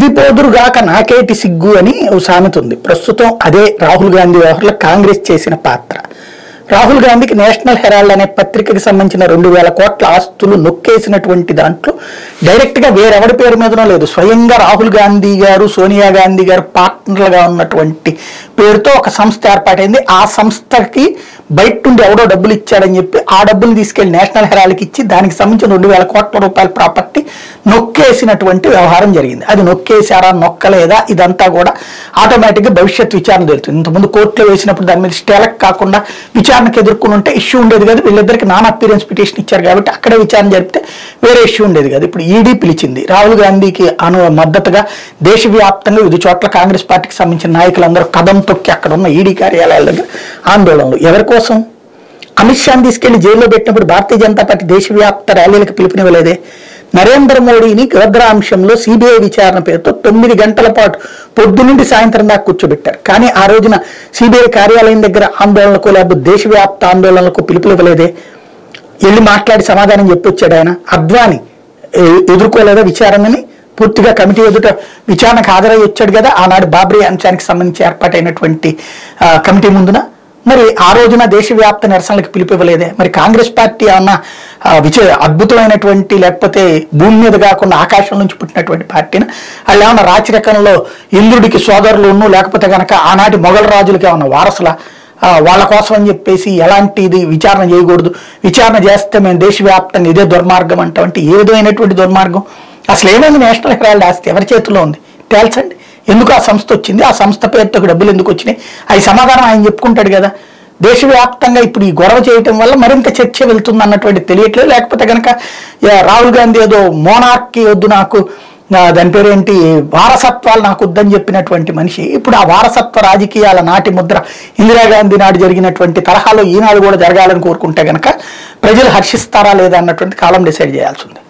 నువ్వి పోదురుగాక నాకేటి సిగ్గు అని ఓ సామెత ఉంది. ప్రస్తుతం అదే రాహుల్ గాంధీ వ్యవహారంలో కాంగ్రెస్ చేసిన పాత్ర. రాహుల్ గాంధీకి నేషనల్ హెరాల్డ్ అనే పత్రికకి సంబంధించిన 2000 కోట్ల ఆస్తులు నొక్కేసినటువంటి దాంట్లో డైరెక్ట్ గా వేరెవడి పేరు మీదనో లేదు, స్వయంగా రాహుల్ గాంధీ గారు సోనియా గాంధీ గారు పార్ట్నర్లుగా ఉన్నటువంటి పేరుతో ఒక సంస్థ ఏర్పాటైంది. ఆ సంస్థకి బయట నుండి ఎవడో డబ్బులు ఇచ్చాడని చెప్పి ఆ డబ్బులు తీసుకెళ్లి నేషనల్ హెరాల్డ్కి ఇచ్చి దానికి సంబంధించిన 2000 కోట్ల రూపాయల ప్రాపర్టీ నొక్కేసినటువంటి వ్యవహారం జరిగింది. అది నొక్కేశారా నొక్కలేదా ఇదంతా కూడా ఆటోమేటిక్గా భవిష్యత్ విచారణ తెలుస్తుంది. ఇంతకుముందు కోర్టులో వేసినప్పుడు దాని మీద స్టేలకు కాకుండా విచారణకు ఎదుర్కొని ఉంటే ఇష్యూ ఉండేది కాదు. వీళ్ళిద్దరికి నాన్ అపీరెన్స్ పిటిషన్ ఇచ్చారు కాబట్టి అక్కడే విచారణ జరిపితే వేరే ఇష్యూ ఉండేది కాదు. ఇప్పుడు ఈడీ పిలిచింది. రాహుల్ గాంధీకి మద్దతుగా దేశవ్యాప్తంగా వివిధ చోట్ల కాంగ్రెస్ పార్టీకి సంబంధించిన నాయకులందరూ కదం తొక్కి అక్కడ ఉన్న ఈడీ కార్యాలయాల దగ్గర ఆందోళనలు. ఎవరి కోసం? అమిత్ షాని తీసుకెళ్లి జైల్లో పెట్టినప్పుడు భారతీయ జనతా పార్టీ దేశవ్యాప్త ర్యాలీలకు పిలుపునివ్వలేదే. నరేంద్ర మోడీని గోద్రా అంశంలో సిబిఐ విచారణ పేరుతో 9 గంటల పాటు పొద్దు నుండి సాయంత్రం దాకా కూర్చోబెట్టారు. కానీ ఆ రోజున సిబిఐ కార్యాలయం దగ్గర ఆందోళనకు లేకపోతే దేశవ్యాప్త ఆందోళనలకు పిలుపునివ్వలేదే. వెళ్ళి మాట్లాడి సమాధానం చెప్పొచ్చాడు ఆయన. అద్వానీ ఎదుర్కోలేదా విచారణని? పూర్తిగా కమిటీ ఎదుట విచారణకు హాజరై వచ్చాడు కదా ఆనాడు బాబ్రీ అంశానికి సంబంధించి ఏర్పాటైనటువంటి కమిటీ ముందున. మరి ఆ రోజున దేశవ్యాప్త నిరసనలకు పిలుపువ్వలేదే. మరి కాంగ్రెస్ పార్టీ ఏమన్నా అద్భుతమైనటువంటి లేకపోతే భూమి మీద కాకుండా ఆకాశం నుంచి పుట్టినటువంటి పార్టీని వాళ్ళు ఏమన్నా రాచరికంలో ఇంద్రుడికి సోదరులు ఉన్ను లేకపోతే కనుక ఆనాటి మొఘల్ రాజులకి ఏమన్నా వారసుల వాళ్ళ కోసం అని చెప్పేసి ఎలాంటిది విచారణ చేయకూడదు, విచారణ చేస్తే మేము దేశవ్యాప్తంగా ఇదే దుర్మార్గం అంటే ఏ విధమైనటువంటి దుర్మార్గం? అసలు ఏమైంది? నేషనల్ హెరాల్డ్ ఆస్తి ఎవరి చేతిలో ఉంది తేల్చండి. ఎందుకు ఆ సంస్థ వచ్చింది? ఆ సంస్థ పేరుతో డబ్బులు ఎందుకు వచ్చినాయి? అవి సమాధానం ఆయన చెప్పుకుంటాడు కదా. దేశవ్యాప్తంగా ఇప్పుడు ఈ గొడవ చేయటం వల్ల మరింత చర్చ వెళ్తుంది అన్నటువంటి తెలియట్లేదు. లేకపోతే కనుక రాహుల్ గాంధీ ఏదో మోనార్కీ వద్దు నాకు, దాని పేరేంటి వారసత్వాలు నాకు వద్దని చెప్పినటువంటి మనిషి ఇప్పుడు ఆ వారసత్వ రాజకీయాల నాటి ముద్ర ఇందిరాగాంధీ నాడు జరిగినటువంటి తరహాలో ఈనాడు కూడా జరగాలని కోరుకుంటే కనుక ప్రజలు హర్షిస్తారా లేదా అన్నటువంటి కాలం డిసైడ్ చేయాల్సి ఉంది.